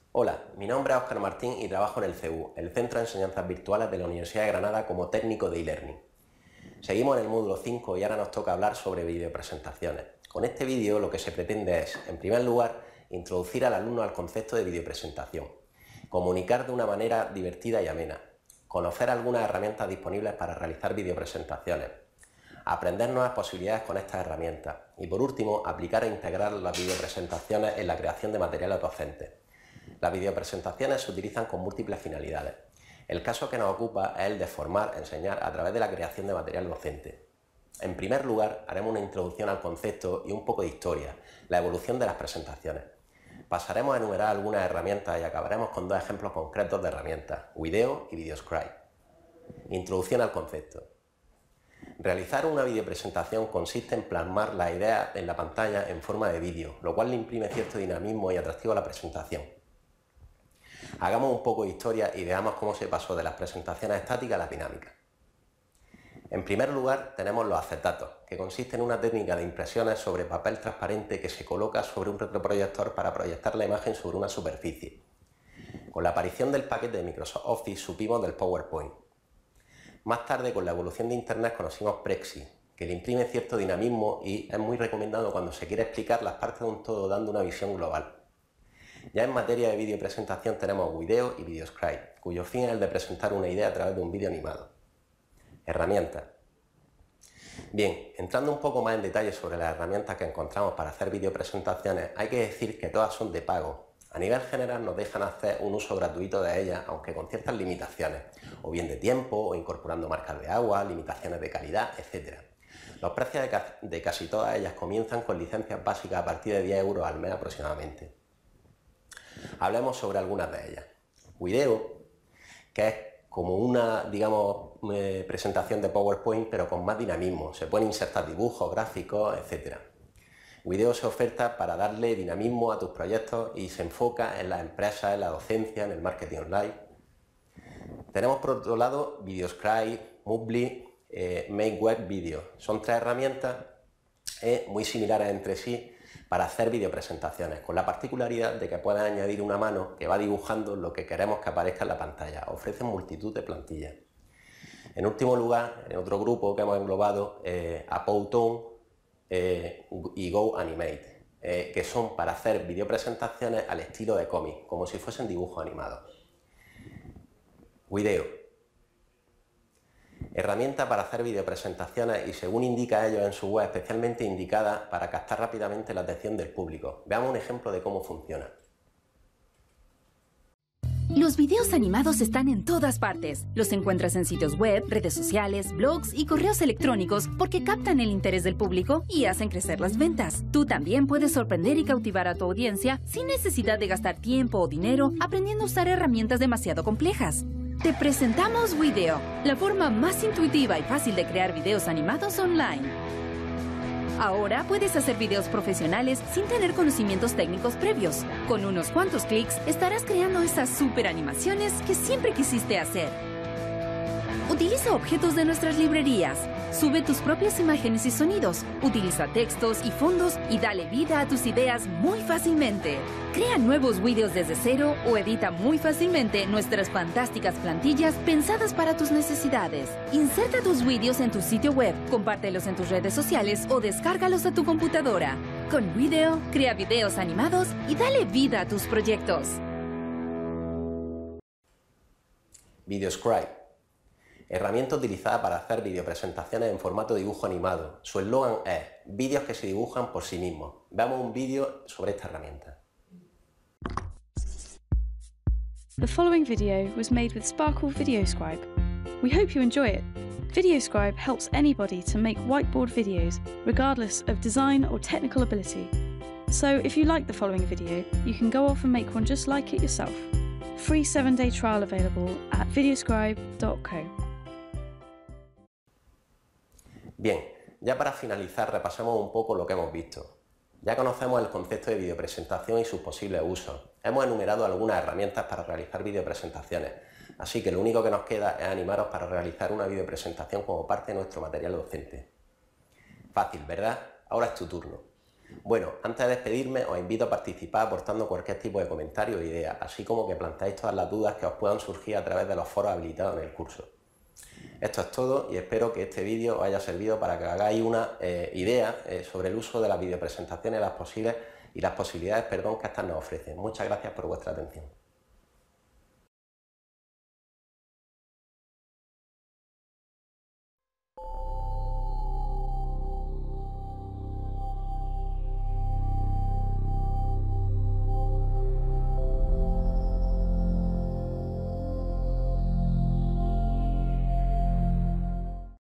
Hola, mi nombre es Óscar Martín y trabajo en el CEU, el Centro de Enseñanzas Virtuales de la Universidad de Granada como técnico de e-learning. Seguimos en el módulo 5 y ahora nos toca hablar sobre videopresentaciones. Con este vídeo lo que se pretende es, en primer lugar, introducir al alumno al concepto de videopresentación, comunicar de una manera divertida y amena, conocer algunas herramientas disponibles para realizar videopresentaciones, aprender nuevas posibilidades con estas herramientas y, por último, aplicar e integrar las videopresentaciones en la creación de materiales docentes. Las videopresentaciones se utilizan con múltiples finalidades. El caso que nos ocupa es el de formar, enseñar a través de la creación de material docente. En primer lugar, haremos una introducción al concepto y un poco de historia, la evolución de las presentaciones. Pasaremos a enumerar algunas herramientas y acabaremos con dos ejemplos concretos de herramientas, Video y Videoscribe. Introducción al concepto. Realizar una videopresentación consiste en plasmar la idea en la pantalla en forma de vídeo, lo cual le imprime cierto dinamismo y atractivo a la presentación. Hagamos un poco de historia y veamos cómo se pasó de las presentaciones estáticas a las dinámicas. En primer lugar, tenemos los acetatos, que consiste en una técnica de impresiones sobre papel transparente que se coloca sobre un retroproyector para proyectar la imagen sobre una superficie. Con la aparición del paquete de Microsoft Office supimos del PowerPoint. Más tarde, con la evolución de Internet, conocimos Prexy, que le imprime cierto dinamismo y es muy recomendado cuando se quiere explicar las partes de un todo dando una visión global. Ya en materia de videopresentación tenemos Video y Videoscribe, cuyo fin es el de presentar una idea a través de un vídeo animado. Herramientas. Bien, entrando un poco más en detalle sobre las herramientas que encontramos para hacer videopresentaciones, hay que decir que todas son de pago. A nivel general nos dejan hacer un uso gratuito de ellas, aunque con ciertas limitaciones, o bien de tiempo, o incorporando marcas de agua, limitaciones de calidad, etc. Los precios de casi todas ellas comienzan con licencias básicas a partir de 10 € al mes aproximadamente. Hablemos sobre algunas de ellas. Video, que es como una, presentación de PowerPoint, pero con más dinamismo. Se pueden insertar dibujos, gráficos, etc. Video se oferta para darle dinamismo a tus proyectos y se enfoca en las empresas, en la docencia, en el marketing online. Tenemos por otro lado Videoscribe, Moodle, Make Web Video. Son tres herramientas muy similares entre sí para hacer videopresentaciones, con la particularidad de que puedes añadir una mano que va dibujando lo que queremos que aparezca en la pantalla. Ofrecen multitud de plantillas. En último lugar, en otro grupo que hemos englobado, Apowtoon y Go Animate, que son para hacer videopresentaciones al estilo de cómic, como si fuesen dibujos animados. Video. Herramienta para hacer videopresentaciones y, según indica ellos en su web, especialmente indicada para captar rápidamente la atención del público. Veamos un ejemplo de cómo funciona. Los videos animados están en todas partes. Los encuentras en sitios web, redes sociales, blogs y correos electrónicos porque captan el interés del público y hacen crecer las ventas. Tú también puedes sorprender y cautivar a tu audiencia sin necesidad de gastar tiempo o dinero aprendiendo a usar herramientas demasiado complejas. Te presentamos Video, la forma más intuitiva y fácil de crear videos animados online. Ahora puedes hacer videos profesionales sin tener conocimientos técnicos previos. Con unos cuantos clics estarás creando esas super animaciones que siempre quisiste hacer. Utiliza objetos de nuestras librerías. Sube tus propias imágenes y sonidos. Utiliza textos y fondos y dale vida a tus ideas muy fácilmente. Crea nuevos vídeos desde cero o edita muy fácilmente nuestras fantásticas plantillas pensadas para tus necesidades. Inserta tus vídeos en tu sitio web, compártelos en tus redes sociales o descárgalos a tu computadora. Con Video, crea videos animados y dale vida a tus proyectos. Videoscribe. Herramienta utilizada para hacer videopresentaciones en formato dibujo animado. Su eslogan es vídeos que se dibujan por sí mismos. Veamos un vídeo sobre esta herramienta. The following video was made with Sparkle Videoscribe. We hope you enjoy it. Videoscribe helps anybody to make whiteboard videos, regardless of design or technical ability. So if you like the following video, you can go off and make one just like it yourself. Free 7-day trial available at videoscribe.co. Bien, ya para finalizar repasemos un poco lo que hemos visto. Ya conocemos el concepto de videopresentación y sus posibles usos. Hemos enumerado algunas herramientas para realizar videopresentaciones, así que lo único que nos queda es animaros para realizar una videopresentación como parte de nuestro material docente. Fácil, ¿verdad? Ahora es tu turno. Bueno, antes de despedirme os invito a participar aportando cualquier tipo de comentario o idea, así como que planteéis todas las dudas que os puedan surgir a través de los foros habilitados en el curso. Esto es todo y espero que este vídeo os haya servido para que hagáis una idea sobre el uso de las videopresentaciones y las posibilidades que estas nos ofrecen. Muchas gracias por vuestra atención.